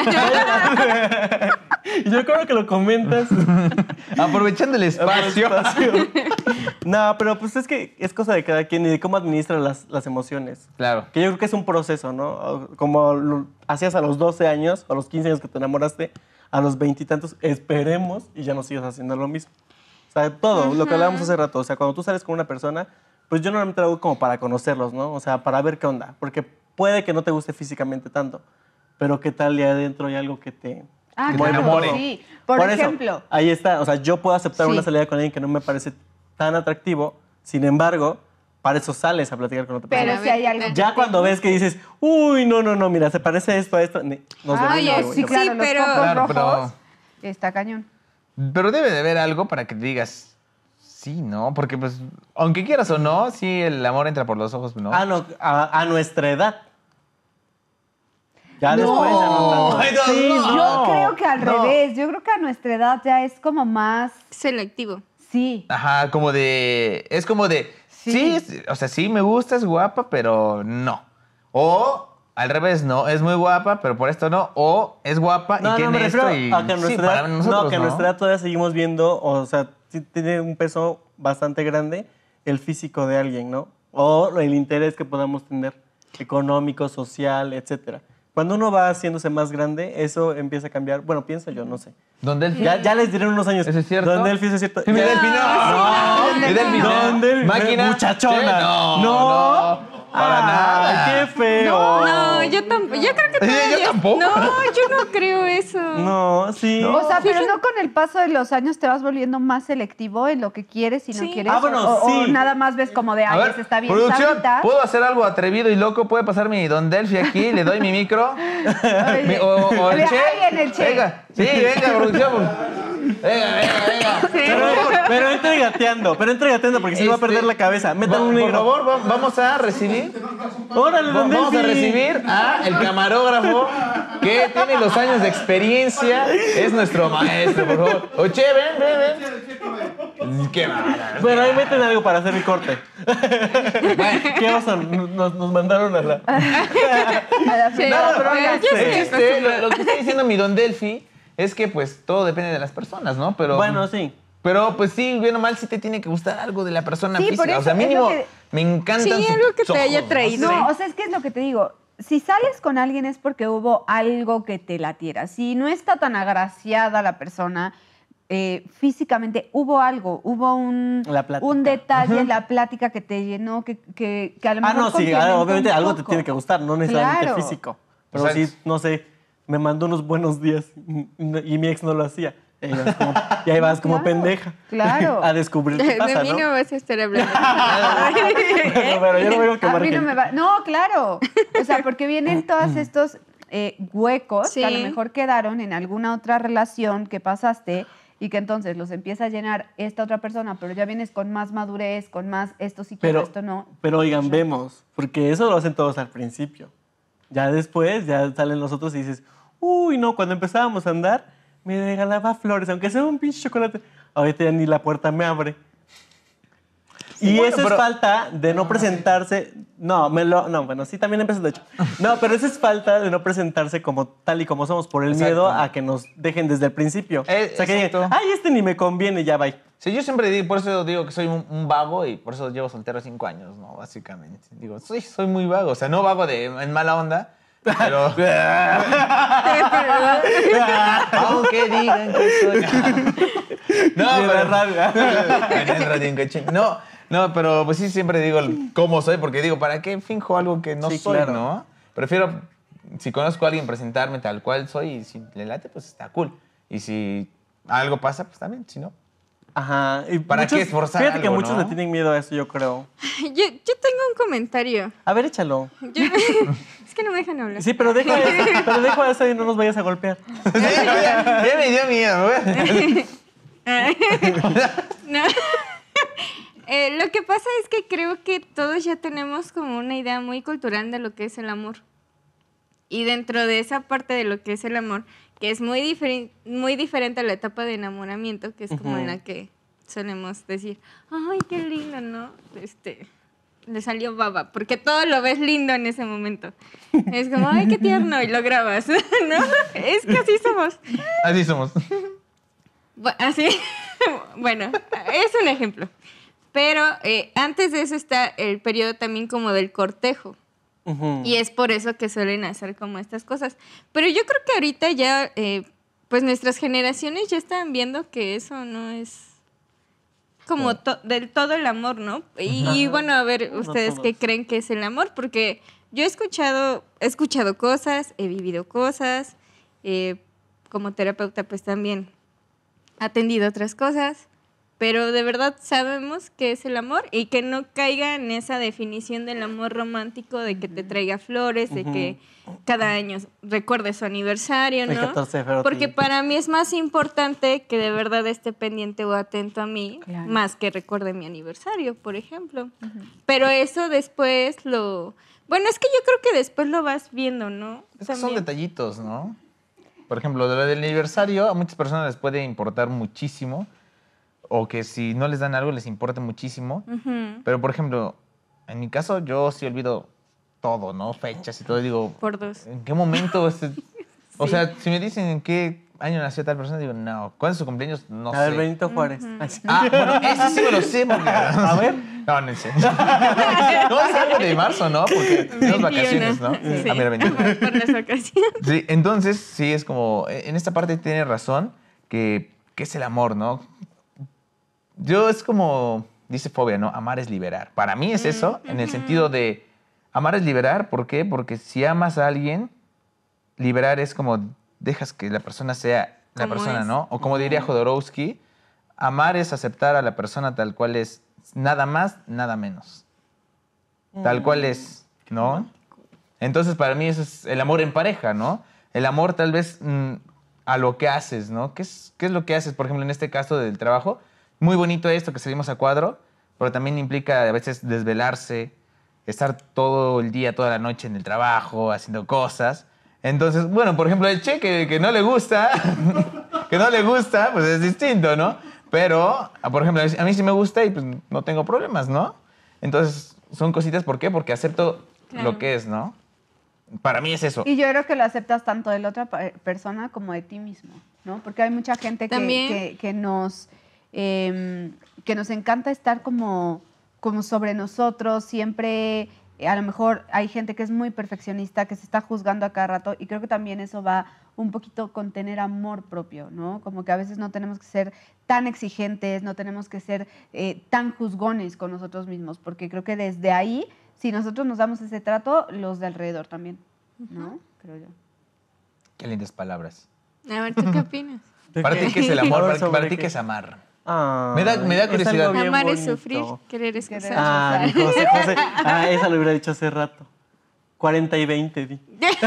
Y yo creo que lo comentas. Aprovechando el espacio. No, pero pues es que es cosa de cada quien y de cómo administra las emociones. Claro. Que yo creo que es un proceso, ¿no? Como lo hacías a los 12 años, a los 15 años que te enamoraste, a los 20 y tantos, esperemos y ya no sigas haciendo lo mismo. O sea, todo, lo que hablábamos hace rato. O sea, cuando tú sales con una persona, pues yo normalmente lo hago como para conocerlos, ¿no? O sea, para ver qué onda. Porque puede que no te guste físicamente tanto, pero qué tal y adentro hay algo que te... Ah, Que te claro, enamore. sí. Por eso, ejemplo, ahí está. O sea, yo puedo aceptar Sí. una salida con alguien que no me parece tan atractivo. Sin embargo, para eso sales a platicar con otra persona. pero si hay algo... que Ya te cuando ves que guste. dices, uy, no, mira, se parece esto a esto. Nos vemos. Oye, luego, Sí, ya. claro, Sí, los pero- focos Claro, rojos, pero- está cañón. Pero debe de haber algo para que digas, sí, ¿no? Porque pues, aunque quieras o no, sí, el amor entra por los ojos, ¿no? Ah, no, a nuestra edad. Ya No. después ya no tanto. Ay, no, Sí, no. Yo creo que al no. revés. Yo creo que a nuestra edad ya es como más... Selectivo. Sí. Ajá, como de, es como de, Sí. o sea, sí me gusta, es guapa, pero no. O al revés, no, es muy guapa, pero por esto no. O es guapa y No, tiene me refiero esto y a que a sí, nuestra para edad, nosotros, no, que a nuestra edad todavía seguimos viendo, o sea, sí tiene un peso bastante grande el físico de alguien, ¿no? O el interés que podamos tener económico, social, etcétera. Cuando uno va haciéndose más grande, eso empieza a cambiar. Bueno, pienso yo, no sé. Don Delphi. Ya les diré en unos años. ¿Eso es cierto? Don Delphi, eso es cierto. Sí, mi Ya- Delphi, no. Don Mi Delphi, Delphi. Don Delphi. Máquina. Muchachona. Sí, No. Para Ay, nada. qué feo. No, yo tampoco. Yo creo que Sí, todavía... yo tampoco. No, yo no creo eso. No, sí. O sea, pero no con el paso de los años te vas volviendo más selectivo en lo que quieres y no Sí. quieres. Ah, bueno, o sí. nada más ves como de, A ay, ver, ese está bien producción, sabita. ¿puedo hacer algo atrevido y loco? ¿Puede pasar mi Don Delphi aquí? ¿Le doy mi micro? Oye, o el Oye, Che. alguien, el Che. Venga, sí, venga, producción. Venga. Pero entre gateando porque se va a perder la cabeza. Metan un Por negro. favor, vamos a recibir. Órale, Don Vamos a Delphi. recibir a el camarógrafo que tiene los años de experiencia. Es nuestro maestro, por favor. Oche, ven. Qué mala. Bueno, ahí meten algo para hacer mi corte. ¿Qué oso? Nos mandaron a la... Sí, pero yo sí. sí El chiste, acostumbro. lo que está diciendo mi Don Delphi es que pues todo depende de las personas, ¿no? Pero, Bueno, sí. Pero pues sí, bien o mal, sí te tiene que gustar algo de la persona Sí, por física. O eso sea, es lo mínimo que- me encantan Sí, sus algo que te ojos, haya ¿no? traído. No, o sea, es que es lo que te digo. Si sales con alguien es porque hubo algo que te latiera. Si no está tan agraciada la persona, físicamente hubo algo, hubo La plática. un detalle en la plática que te llenó, que a lo Ah, mejor no, sí, complementó obviamente un algo te poco. tiene que gustar, no necesariamente Claro. físico. Pero Exacto. sí, no sé, me mandó unos buenos días y mi ex no lo hacía. Y ahí vas como Claro, pendeja. claro. A descubrir qué De pasa, mí ¿no? no vas a estar hablando. Pero yo no veo que A mí marquen. no me va. No, claro. O sea, porque vienen todos estos huecos que a lo Sí. mejor quedaron en alguna otra relación que pasaste y que entonces los empieza a llenar esta otra persona, pero ya vienes con más madurez, con más esto sí quiero, esto no. Pero oigan, vemos, porque eso lo hacen todos al principio. Ya después, ya salen los otros y dices, uy, no, cuando empezábamos a andar, me regalaba flores, aunque sea un pinche chocolate. Ahorita ya ni la puerta me abre. Y bueno, eso pero- es falta de no presentarse. No, bueno, sí, también empezó de hecho. No, pero eso es falta de no presentarse como tal y como somos por el Exacto. miedo a que nos dejen desde el principio. O sea, que digan, Exacto. ay, este ni me conviene, ya bye. Sí, yo siempre digo, por eso digo que soy un vago y por eso llevo soltero 5 años, ¿no? Básicamente. Digo, soy muy vago. O sea, no vago en mala onda, pero... Aunque digan que soy... No, Ni la rabia. No, pero pues sí siempre digo cómo soy, porque digo, ¿para qué finjo algo que no Sí, soy, claro. no? Prefiero, si conozco a alguien, presentarme tal cual soy y si le late, pues está cool. Y si algo pasa, pues también, si no... Ajá. Y ¿Para qué esforzar Fíjate que algo, muchos no? le tienen miedo a eso, yo creo. Yo tengo un comentario. A ver, échalo. Es que no me dejan hablar. Sí, pero deja eso y no nos vayas a golpear. ya me dio miedo, güey. No. Lo que pasa es que creo que todos ya tenemos como una idea muy cultural de lo que es el amor. Y dentro de esa parte de lo que es el amor, que es muy diferente a la etapa de enamoramiento, que es como en la que solemos decir, ay, qué lindo, ¿no? Le salió baba, porque todo lo ves lindo en ese momento. Es como, ay, qué tierno, y lo grabas, ¿no? Es que así somos. Así somos. Así, bueno, es un ejemplo. Pero antes de eso está el periodo también como del cortejo. Ujú. Y es por eso que suelen hacer como estas cosas. Pero yo creo que ahorita ya, pues nuestras generaciones ya están viendo que eso no es como del todo el amor, ¿no? Y bueno, a ver, No ustedes qué todos. creen que es el amor, porque yo he escuchado cosas, he vivido cosas, como terapeuta pues también he atendido otras cosas, pero de verdad sabemos qué es el amor y que no caiga en esa definición del amor romántico de que te traiga flores, de que cada año recuerde su aniversario, ¿no? El 14 de febrero. Porque para mí es más importante que de verdad esté pendiente o atento a mí, Claro. más que recuerde mi aniversario, por ejemplo. Pero eso después lo... Bueno, es que yo creo que después lo vas viendo, ¿no? Es que son También. detallitos, ¿no? Por ejemplo, de lo del aniversario, a muchas personas les puede importar muchísimo, o que si no les dan algo les importa muchísimo. Ujú. Pero, por ejemplo, en mi caso, yo sí olvido todo, ¿no? Fechas y todo. Digo, Por dos. ¿en qué momento? O sea, si me dicen en qué año nació tal persona, digo, no. ¿Cuándo es su cumpleaños? No A ver, sé. Benito Juárez. Así. Ah, bueno, ese sí me lo sé. Porque... A ver. No, no sé. No, es algo de marzo, ¿no? Porque tenemos vacaciones, ¿no? Sí, Ah, mira, 21. por las vacaciones. Sí, entonces sí es como, en esta parte tiene razón que es el amor, ¿no? Yo es como, dice Fobia, ¿no? Amar es liberar. Para mí es eso, en el sentido de, amar es liberar, ¿por qué? Porque si amas a alguien, liberar es como, dejas que la persona sea la Como persona, es. ¿no? O como diría Jodorowsky, amar es aceptar a la persona tal cual es, nada más, nada menos. Tal cual es, ¿no? Entonces, para mí eso es el amor en pareja, ¿no? El amor tal vez a lo que haces, ¿no? ¿Qué es lo que haces? Por ejemplo, en este caso del trabajo, muy bonito esto que salimos a cuadro, pero también implica a veces desvelarse, estar todo el día, toda la noche en el trabajo, haciendo cosas. Entonces, bueno, por ejemplo, el Che que no le gusta, pues es distinto, ¿no? Pero, por ejemplo, a mí sí me gusta y pues no tengo problemas, ¿no? Entonces, son cositas, ¿por qué? Porque acepto Claro. lo que es, ¿no? Para mí es eso. Y yo creo que lo aceptas tanto de la otra persona como de ti mismo, ¿no? Porque hay mucha gente También. que nos encanta estar como sobre nosotros, siempre, a lo mejor hay gente que es muy perfeccionista, que se está juzgando a cada rato, y creo que también eso va un poquito con tener amor propio, ¿no? Como que a veces no tenemos que ser tan exigentes, no tenemos que ser tan juzgones con nosotros mismos, porque creo que desde ahí, si nosotros nos damos ese trato, los de alrededor también, ¿no? Creo yo. Qué lindas palabras. A ver, ¿tú qué opinas? Para ti, ¿qué es el amor? ¿Sobre Para ti, qué? ¿qué es amar? Ah, Me da es curiosidad. algo bien Amar es bonito. sufrir, querer es Querer. gozar. Ah, mi José. Ah, esa lo hubiera dicho hace rato. 40 y 20, di.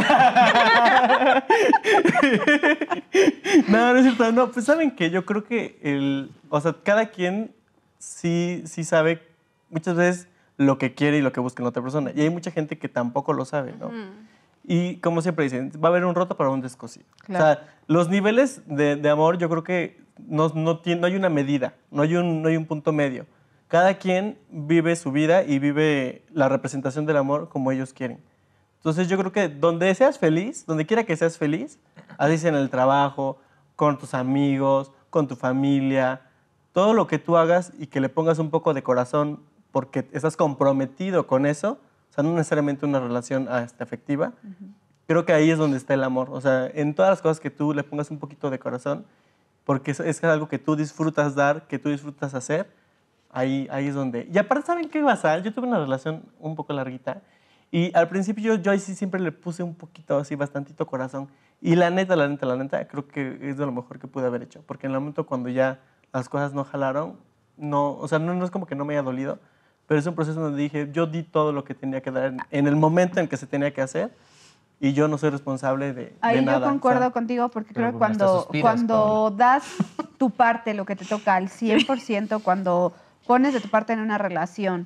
No, no es cierto. No, pues ¿saben qué? Yo creo que o sea, cada quien sí sabe muchas veces lo que quiere y lo que busca en la otra persona. Y hay mucha gente que tampoco lo sabe, ¿no? Y como siempre dicen, va a haber un roto para un descosido. Claro. O sea, los niveles de amor yo creo que no hay una medida, no hay un punto medio. Cada quien vive su vida y vive la representación del amor como ellos quieren. Entonces yo creo que donde seas feliz, donde quiera que seas feliz, así sea en el trabajo, con tus amigos, con tu familia, todo lo que tú hagas y que le pongas un poco de corazón porque estás comprometido con eso, o sea, no necesariamente una relación afectiva, creo que ahí es donde está el amor. O sea, en todas las cosas que tú le pongas un poquito de corazón, porque es algo que tú disfrutas dar, que tú disfrutas hacer, ahí es donde... Y aparte, ¿saben qué pasa? Yo tuve una relación un poco larguita y al principio yo ahí sí siempre le puse un poquito así, bastantito corazón. Y la neta, creo que es de lo mejor que pude haber hecho. Porque en el momento cuando ya las cosas no jalaron, no, o sea, no es como que no me haya dolido, pero es un proceso donde dije, yo di todo lo que tenía que dar en el momento en que se tenía que hacer y yo no soy responsable de Ahí nada. yo concuerdo o sea, contigo porque pero creo que hasta suspiras, cuando das tu parte, lo que te toca al 100%, cuando pones de tu parte en una relación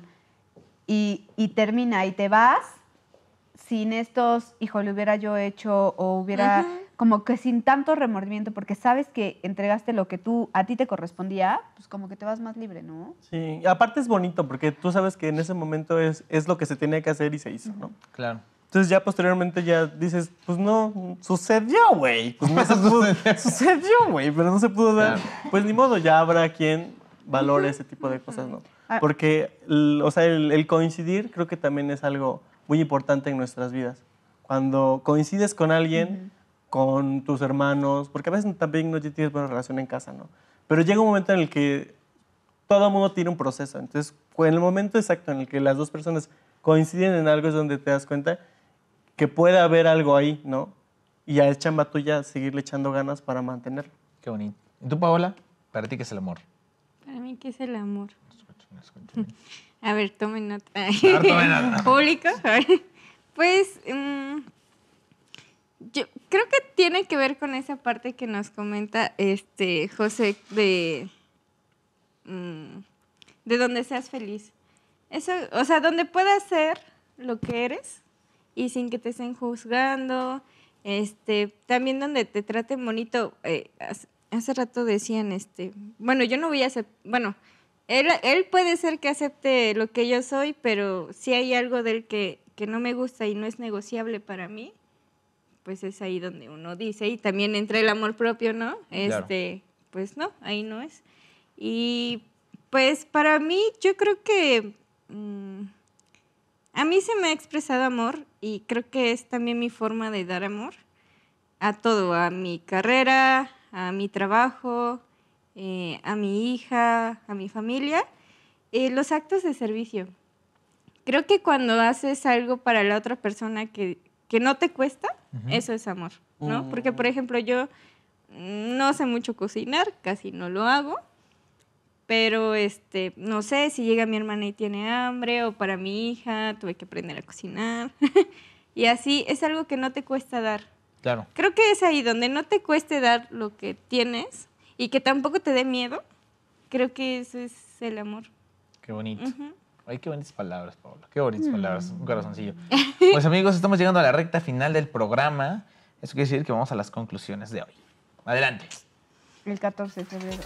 y termina y te vas, sin estos, hijo, lo hubiera yo hecho o hubiera, como que sin tanto remordimiento, porque sabes que entregaste lo que a ti te correspondía, pues como que te vas más libre, ¿no? Sí, y aparte es bonito porque tú sabes que en ese momento es lo que se tenía que hacer y se hizo, ¿no? Claro. Entonces ya posteriormente ya dices, pues no, sucedió, güey. Pues no se pudo, sucedió, güey, pero no se pudo dar. Claro. Pues ni modo, ya habrá quien valore ese tipo de cosas, ¿no? Ah. Porque, o sea, el coincidir creo que también es algo muy importante en nuestras vidas. Cuando coincides con alguien, con tus hermanos, porque a veces también no tienes buena relación en casa, ¿no? Pero llega un momento en el que todo el mundo tiene un proceso. Entonces, en el momento exacto en el que las dos personas coinciden en algo es donde te das cuenta que puede haber algo ahí, ¿no? Y ya es chamba tuya seguirle echando ganas para mantenerlo. Qué bonito. ¿Y tú, Paola? ¿Para ti qué es el amor? Para mí, ¿qué es el amor? A ver, tomen nota. Tomen nota. Público. A ver. Pues, yo creo que tiene que ver con esa parte que nos comenta José de donde seas feliz. Eso, o sea, donde puedas ser lo que eres y sin que te estén juzgando. También donde te traten bonito. Hace rato decían, bueno, yo no voy a aceptar, bueno, él puede ser que acepte lo que yo soy, pero si hay algo de él que no me gusta y no es negociable para mí, pues es ahí donde uno dice, y también entra el amor propio, ¿no? Claro. Pues no, ahí no es. Y pues para mí, yo creo que a mí se me ha expresado amor y creo que es también mi forma de dar amor a todo, a mi carrera, a mi trabajo, a mi hija, a mi familia, los actos de servicio. Creo que cuando haces algo para la otra persona que no te cuesta, eso es amor, ¿no? Porque, por ejemplo, yo no sé mucho cocinar, casi no lo hago, pero no sé, si llega mi hermana y tiene hambre, o para mi hija tuve que aprender a cocinar, y así es algo que no te cuesta dar. Claro. Creo que es ahí donde no te cueste dar lo que tienes y que tampoco te dé miedo. Creo que eso es el amor. Qué bonito. Ay, qué bonitas palabras, Paola. Qué bonitas palabras. Un corazoncillo. Pues amigos, estamos llegando a la recta final del programa. Eso quiere decir que vamos a las conclusiones de hoy. Adelante. El 14 de febrero.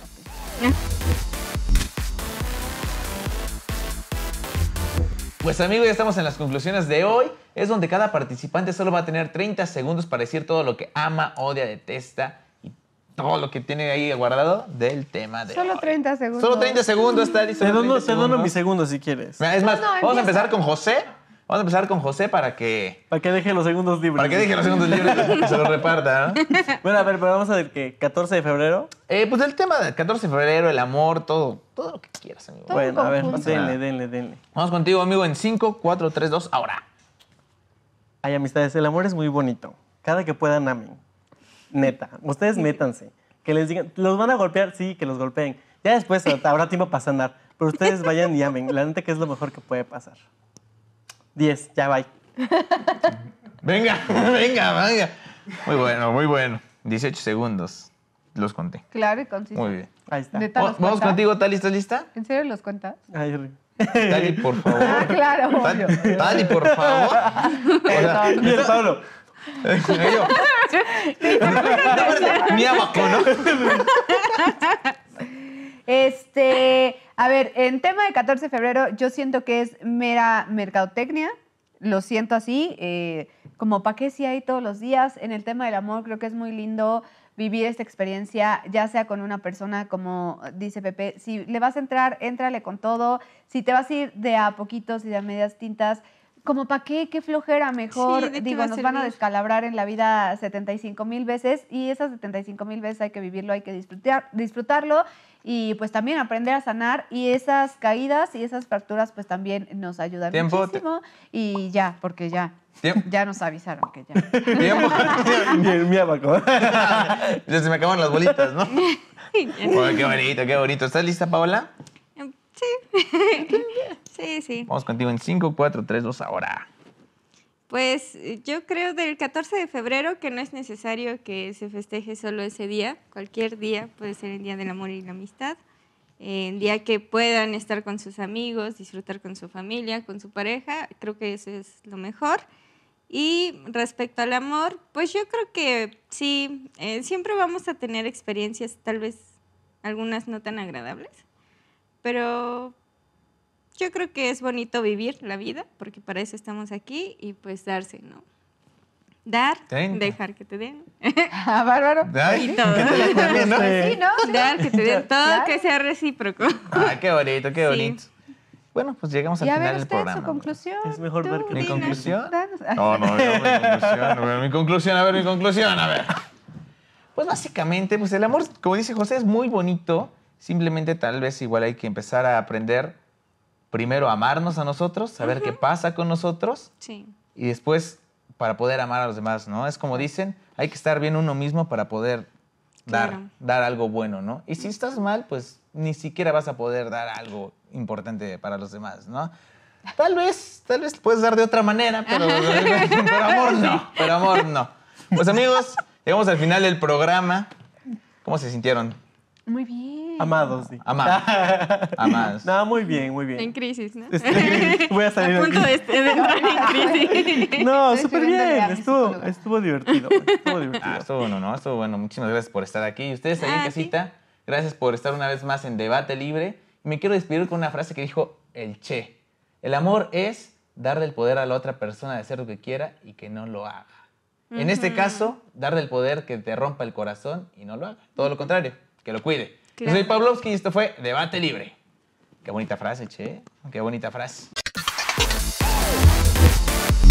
Pues amigos, ya estamos en las conclusiones de hoy. Es donde cada participante solo va a tener 30 segundos para decir todo lo que ama, odia, detesta y todo lo que tiene ahí guardado del tema de Solo hoy. 30 segundos. Solo 30 segundos, Tari. Te dono mis segundos si quieres. Mira, es más, No, vamos a empezar con José. Vamos a empezar con José para que deje los segundos libres. Para que deje los segundos libres y se los reparta, ¿no? Bueno, a ver, pero vamos a ver que 14 de febrero. Pues el tema del 14 de febrero, el amor, todo lo que quieras, amigo. Todo Bueno, a ver, conjunto. denle. Vamos contigo, amigo, en 5, 4, 3, 2, ahora. Hay amistades, el amor es muy bonito. Cada que puedan, amen. Neta. Ustedes métanse. Que les digan, ¿los van a golpear? Sí, que los golpeen. Ya después habrá tiempo para sanar. Pero ustedes vayan y amen. La neta que es lo mejor que puede pasar. 10, ya bye. Venga, venga, venga. Muy bueno, muy bueno. 18 segundos. Los conté. Claro y conciso. Muy bien. Ahí está. ¿Neta los Vamos cuentas? contigo, Tali, ¿estás lista? ¿En serio los cuentas? Ay, Ri. Tali, por favor. Ah, claro, obvio. Tali, por favor. Perdón. Y el Pablo. Yo. Ni abaco, ¿no? A ver, en tema de 14 de febrero, yo siento que es mera mercadotecnia. Lo siento así. Como pa' qué si hay todos los días. En el tema del amor, creo que es muy lindo vivir esta experiencia, ya sea con una persona, como dice Pepe. Si le vas a entrar, éntrale con todo. Si te vas a ir de a poquitos y de a medias tintas, como para qué flojera, mejor. Sí, ¿de qué Digo, va a nos van a servir? descalabrar en la vida 75,000 veces y esas 75,000 veces hay que vivirlo, hay que disfrutarlo y pues también aprender a sanar y esas caídas y esas fracturas pues también nos ayudan Tiempo. muchísimo y ya, porque ya nos avisaron que ya. Tiempo. Y el mi abaco. Ya se me acaban las bolitas, ¿no? Uy, qué bonito, qué bonito. ¿Estás lista, Paola? Sí. Vamos contigo en 5, 4, 3, 2, ahora. Pues yo creo del 14 de febrero que no es necesario que se festeje solo ese día. Cualquier día puede ser el Día del Amor y la Amistad. El día que puedan estar con sus amigos, disfrutar con su familia, con su pareja. Creo que eso es lo mejor. Y respecto al amor, pues yo creo que sí, siempre vamos a tener experiencias, tal vez algunas no tan agradables. Pero yo creo que es bonito vivir la vida, porque para eso estamos aquí y pues darse, ¿no? Dar, 30. dejar que te den. Ah, bárbaro. Ay, Y todo. ¿qué te la también, no? Sí, ¿no? Dar, que te den todo, Claro. que sea recíproco. Ah, qué bonito, qué Sí. bonito. Bueno, pues llegamos al Y a final ver del usted programa. su conclusión. Es mejor ver que ¿Mi Dina. conclusión? Danos- No, yo mi conclusión, a ver, mi conclusión, a ver. Pues básicamente, pues el amor, como dice José, es muy bonito. Simplemente tal vez igual hay que empezar a aprender primero a amarnos a nosotros, saber qué pasa con nosotros Sí. y después para poder amar a los demás, ¿no? Es como dicen, hay que estar bien uno mismo para poder Claro. dar algo bueno, ¿no? Y si estás mal, pues ni siquiera vas a poder dar algo importante para los demás, ¿no? Tal vez puedes dar de otra manera, pero amor no. Pues amigos, llegamos al final del programa. ¿Cómo se sintieron? Muy bien. Amados, sí. Amados. No, muy bien, muy En bien. crisis, ¿no? Voy a salir A punto aquí. de entrar en crisis. No, Estoy súper escribiéndole bien. a mi psicóloga. Estuvo divertido. Estuvo divertido. Estuvo bueno, ¿no? Estuvo bueno. Muchísimas gracias por estar aquí. Y ustedes ahí en Ah, casita, gracias por estar una vez más en Debate Libre. Y me quiero despedir con una frase que dijo el Che. El amor es darle el poder a la otra persona de hacer lo que quiera y que no lo haga. En este caso, darle el poder que te rompa el corazón y no lo haga. Todo lo contrario, que lo cuide. Claro. Yo soy Pavlovsky y esto fue Debate Libre. Qué bonita frase, Che. Qué bonita frase.